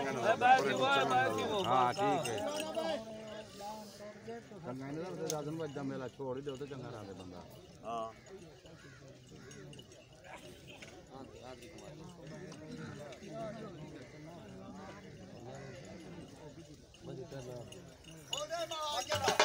हाँ ठीक है मेला छोड़ ही दो तो चंगा रहा बंदा हाँ